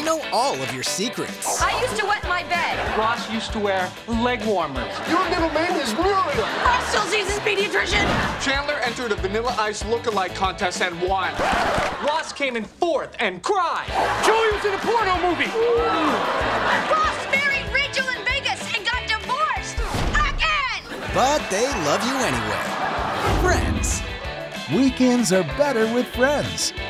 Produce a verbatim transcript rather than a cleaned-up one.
know all of your secrets. I used to wet my bed. Ross used to wear leg warmers. Your middle name is Muriel. Ross still sees his pediatrician. Chandler entered a Vanilla Ice look-alike contest and won. Ross came in fourth and cried. Joey was in a porno movie. Ross married Rachel in Vegas and got divorced. Again! But they love you anyway. Friends. Weekends are better with friends.